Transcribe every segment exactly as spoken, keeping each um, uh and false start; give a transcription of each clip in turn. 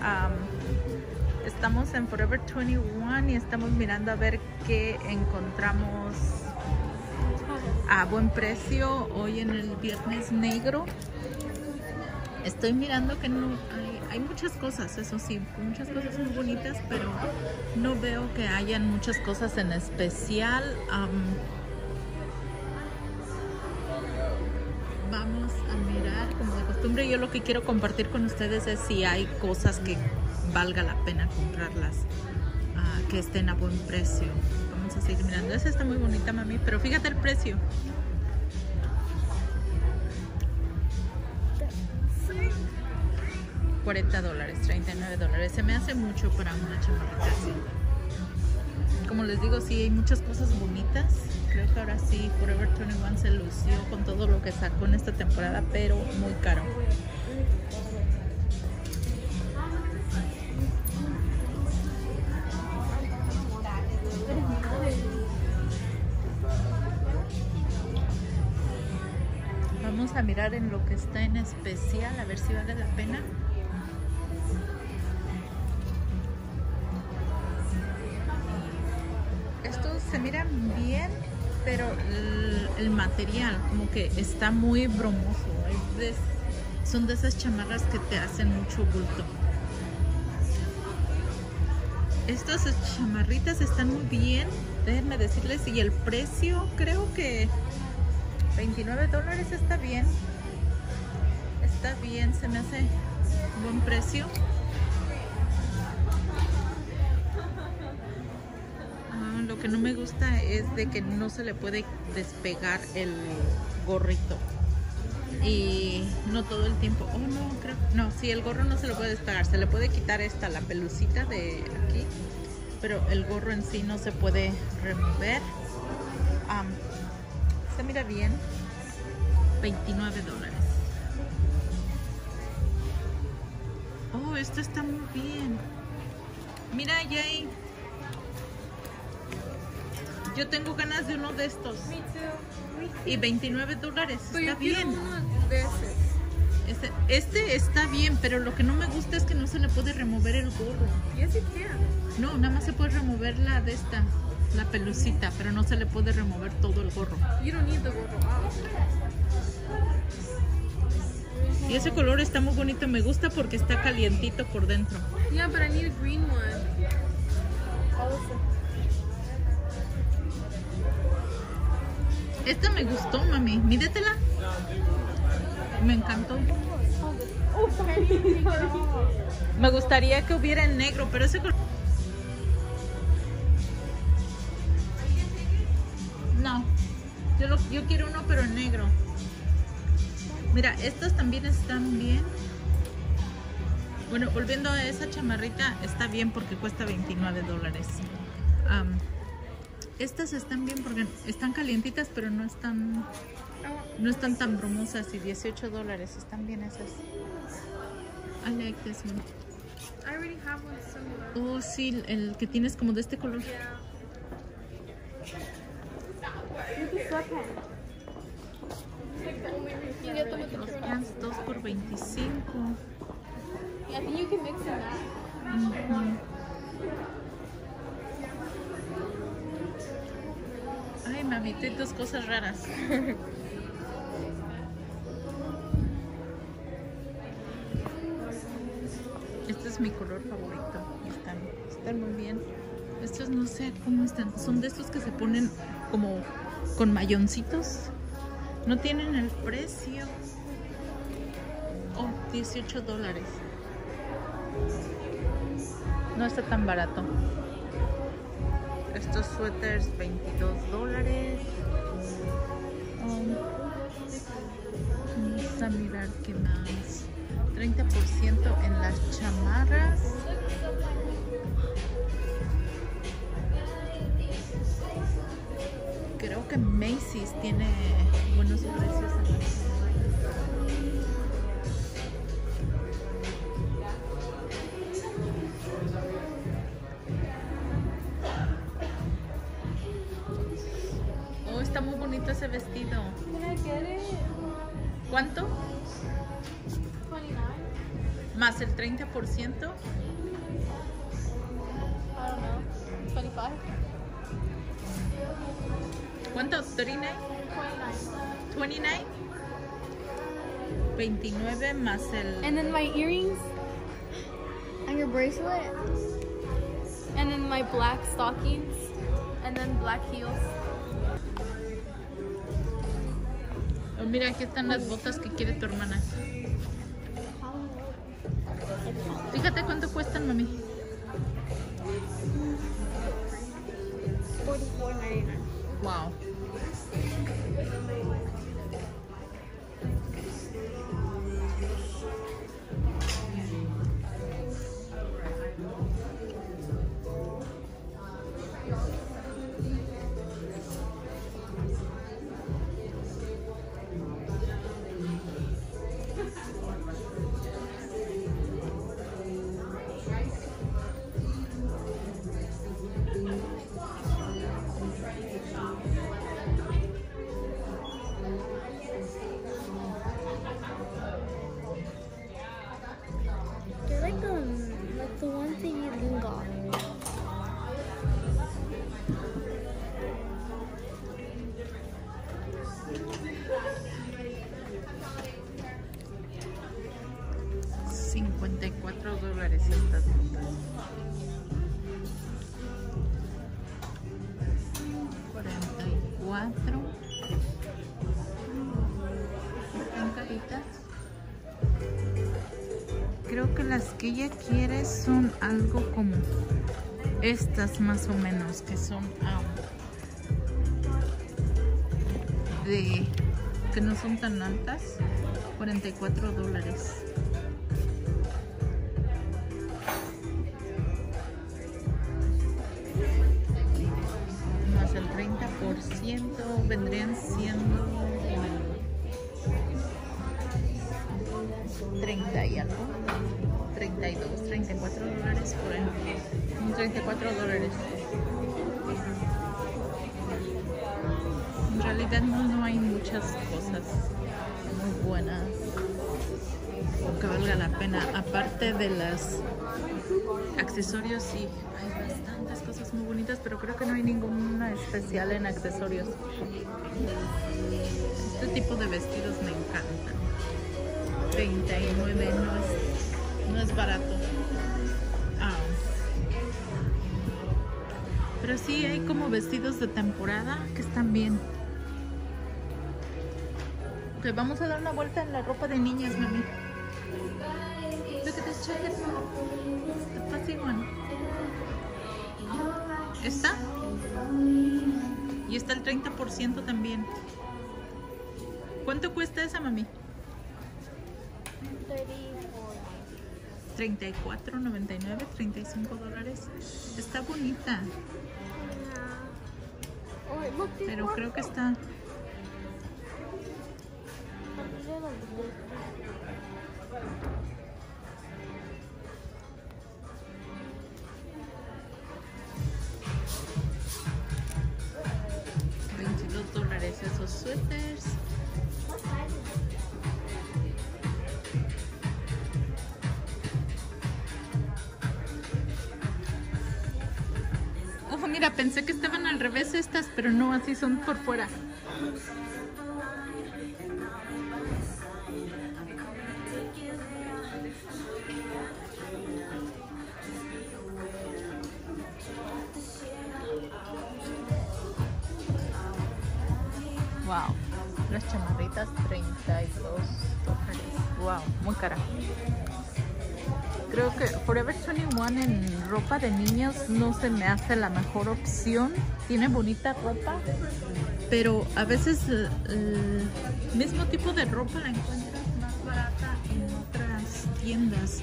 Um, estamos en Forever veintiuno y estamos mirando a ver qué encontramos a buen precio hoy en el Viernes Negro. Estoy mirando que no hay, hay muchas cosas, eso sí, muchas cosas muy bonitas, pero no veo que hayan muchas cosas en especial. Um, vamos a mirar, como de costumbre, yo lo que quiero compartir con ustedes es si hay cosas que valga la pena comprarlas, uh, que estén a buen precio. Vamos a seguir mirando. Esa está muy bonita, mami, pero fíjate el precio. cuarenta dólares, treinta y nueve dólares. Se me hace mucho para una chamarrita así. Como les digo, sí hay muchas cosas bonitas. Creo que ahora sí Forever veintiuno se lució con todo lo que sacó en esta temporada, pero muy caro. Vamos a mirar en lo que está en especial, a ver si vale la pena. Estos se miran bien, pero el, el material como que está muy bromoso. Es, son de esas chamarras que te hacen mucho bulto. Estas chamarritas están muy bien, déjenme decirles, y el precio creo que veintinueve dólares está bien. Está bien, se me hace buen precio. Ah, lo que no me gusta es de que no se le puede despegar el gorrito. Y no todo el tiempo. Oh, no, creo. No, sí, el gorro no se lo puede despegar. Se le puede quitar esta, la pelucita de aquí. Pero el gorro en sí no se puede remover. Um, se mira bien. veintinueve dólares. Oh, esto está muy bien. Mira, Jay. Yo tengo ganas de uno de estos. Me too. Y veintinueve dólares. Pero Está yo quiero bien. uno de esos. Este, este está bien, pero lo que no me gusta es que no se le puede remover el gorro. Yes, you can. No, nada más se puede remover la de esta, la pelucita, pero no se le puede remover todo el gorro. You don't need the gorro out. Y ese color está muy bonito, me gusta porque está calientito por dentro. Yeah, but I need a green one. Esta me gustó, mami. Mídetela. Me encantó. Me gustaría que hubiera en negro, pero ese color... No. Yo, lo, yo quiero uno, pero en negro. Mira, estos también están bien. Bueno, volviendo a esa chamarrita, está bien porque cuesta veintinueve dólares. Um, estas están bien porque están calientitas, pero no están, no están tan bromosas. Y dieciocho dólares, están bien esas. I like this one. I already have one similar. Oh, sí, el que tienes como de este color. Yeah. Los pants dos por veinticinco. Yeah, I think you can mix them up. Uh-huh. Ay, mami, tienes dos cosas raras. Este es mi color favorito. Están, están muy bien. Estos no sé cómo están. Son de estos que se ponen como con mayoncitos. No tienen el precio. Oh, dieciocho dólares. No está tan barato. Estos suéteres, veintidós dólares. Um, vamos a mirar qué más. treinta por ciento en las chamarras. Creo que Macy's tiene buenos precios en las chamarras. Oh, está muy bonito ese vestido. Can I get it? ¿Cuánto? twenty-nine. más el treinta por ciento. I don't know. twenty-five? ¿Cuánto? ¿treinta y nueve? twenty-nine. ¿veintinueve? veintinueve más el... And then my earrings and your bracelet. And then my black stockings. And then black heels. Oh, mira, aquí están las botas que quiere tu hermana. Fíjate cuánto cuestan, mami. forty-four ninety-nine. Wow. They're like um like the ones that you lean on. cincuenta y cuatro dólares estas botas. cuarenta y cuatro. Están caritas. Creo que las que ella quiere son algo como estas más o menos, que son um, de que no son tan altas. cuarenta y cuatro dólares. Más el treinta por ciento vendrían siendo treinta y algo, treinta y dos, treinta y cuatro dólares por ahí, treinta y cuatro dólares. En realidad no, no hay muchas cosas muy buenas o que valga la pena, aparte de los accesorios. Sí, hay bastantes cosas muy bonitas, pero creo que no hay ninguna especial en accesorios. Este tipo de vestidos me encantan. treinta y nueve no es, no es barato. Ah. Pero sí hay como vestidos de temporada que están bien. Ok, vamos a dar una vuelta en la ropa de niñas, mami. Look at this jacket. The fuzzy one. ¿Esta? Y está el treinta por ciento también. ¿Cuánto cuesta esa, mami? treinta y cuatro noventa y nueve, treinta y cinco dólares. Está bonita, pero creo que está... veintidós dólares esos suéteres. Oh, mira, pensé que estaban al revés estas, pero no, así son por fuera. Wow, las chamarritas treinta y dos dólares. Wow, muy cara. Creo que Forever veintiuno en ropa de niños no se me hace la mejor opción. Tiene bonita ropa, pero a veces el, el mismo tipo de ropa la encuentras más barata en otras tiendas.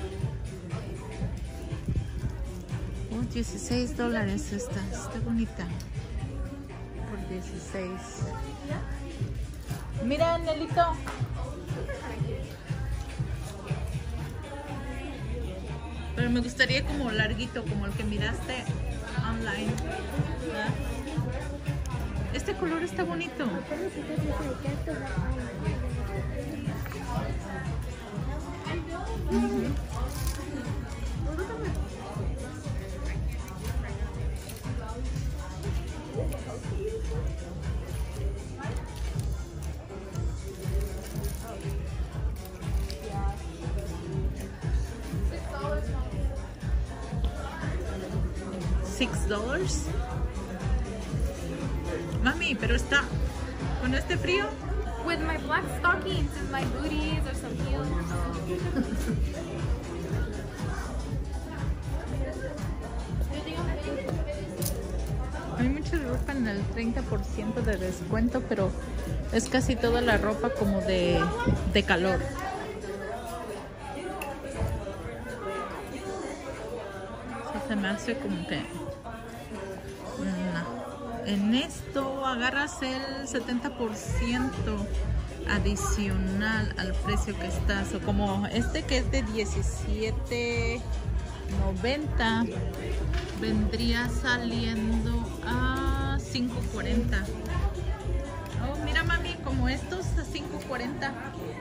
Oh, dieciséis dólares esta, está bonita. Por dieciséis. Mira, Nelito. Pero me gustaría como larguito, como el que miraste online. ¿Verdad? Este color está bonito. Uh-huh. Six dollars. Mami, pero está con este frío. With my black stockings and my booties or some heels. Hay mucha ropa en el treinta por ciento de descuento, pero es casi toda la ropa como de, de calor. Eso se me hace como que... No. En esto agarras el setenta por ciento adicional al precio que estás. O como este que es de diecisiete noventa, vendría saliendo a cinco cuarenta. Oh, mira mami, como estos a cinco cuarenta.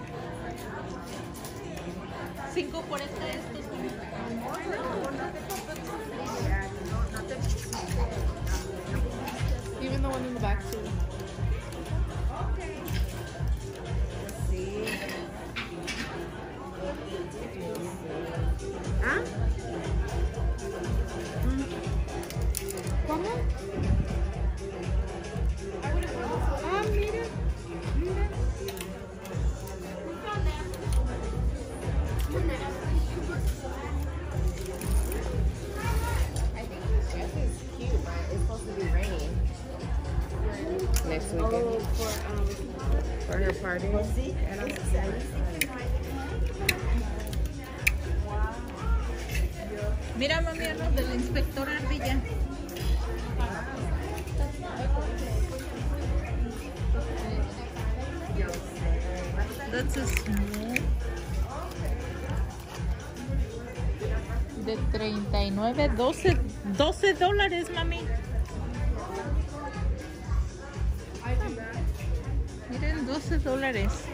cinco cuarenta estos. Even the one in the back too. Sí. ¿Ah? ¿Cómo? Ah, mira. Mira. I think this dress is cute, but it's supposed to be raining next weekend. Oh, for um. For her party. Mira mami, lo del inspector Ardilla. That's a small. De treinta y nueve, doce, doce dólares, mami. Miren, doce dólares.